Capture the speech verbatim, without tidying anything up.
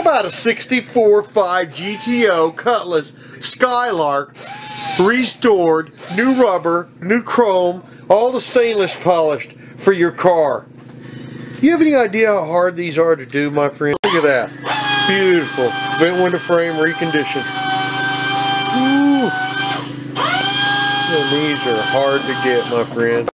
about a sixty-four five G T O Cutlass Skylark, restored, new rubber, new chrome, all the stainless polished for your car. You have any idea how hard these are to do, my friend? Look at that. Beautiful. Vent window frame reconditioned. Ooh. And these are hard to get, my friend.